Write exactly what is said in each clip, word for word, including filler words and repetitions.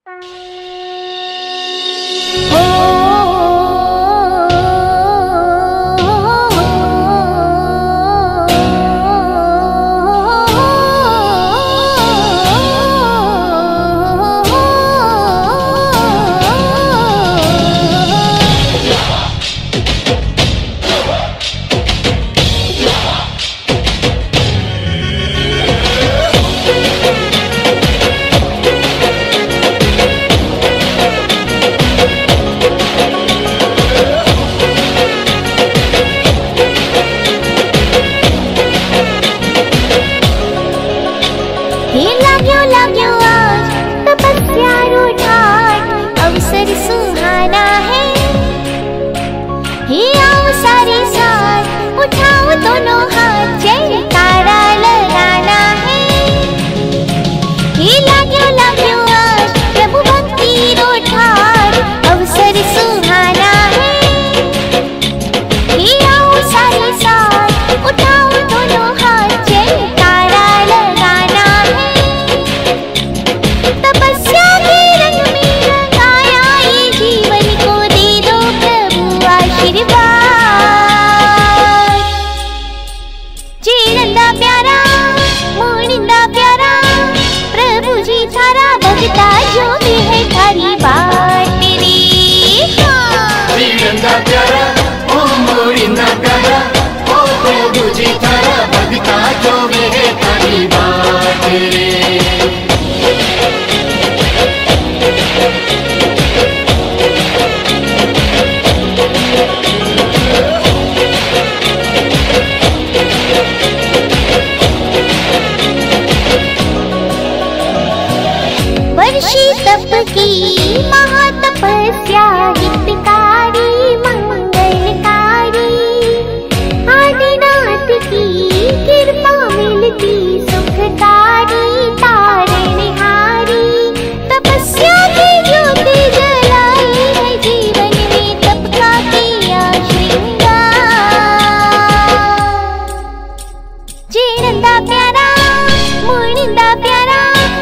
दोनों हाथ जयकारा लगाना है। ये लाग्यो लाग्यो आज प्रभु भक्ति रो ठार अवसर सुहाना है। ये आओ सारे साथ उठाओ दोनों हाथ जयकारा लगाना है। तपस्या के रंग में रंगाया ये जीवन को दे दो प्रभु आशीर्वाद। जीनंदा प्यारा मोनिंदा प्यारा प्रभु जी थारा भगता जो भी है थारी बात तेरी। जीनंदा प्यारा ओ मोनिंदा प्यारा ओ प्रभु जी थारा भगता जो भी है थारी बात तेरी। वर्षी तप की महातपस्या हितकारी मंगलकारी आदिनाथ की कृपा मिलती सुखकारी तारणहारी। तपस्या की ज्योति जलाई है जीवन में तप का किया श्रृंगार। जीनंदा प्यारा मोनिंदा प्यारा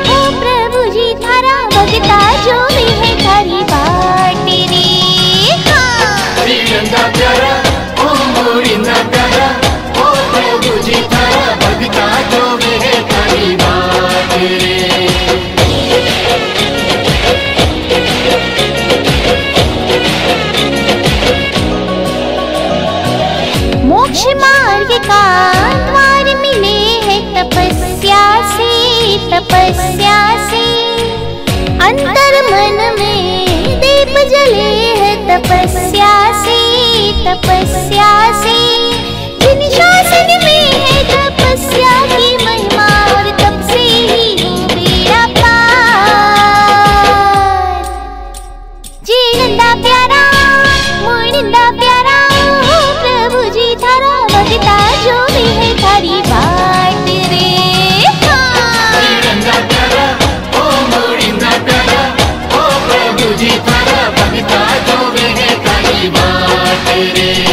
भगता जो भी है थारी बात तेरी। जीनंदा प्यारा ओ मोनिंदा प्यारा ओ प्रभु जी थारा भगता जो भी है थारी बात तेरी। मोक्ष मार्ग का द्वार मिले है तपस्या से तपस्या से। अंतर मन में दीप जले है तपस्या से तपस्या से। जिन शासन में है तपस्या की महिमा और तप से ही हो बेड़ा पार। जीनंदा प्यारा मोनिंदा प्यारा ओ प्रभु जी थारा भगता जो भी है थारी बात रे। जीनंदा प्यारा ओ मोनिंदा प्यारा ओ प्रभु जी थारा भगता जो भी है थारी बात तेरी।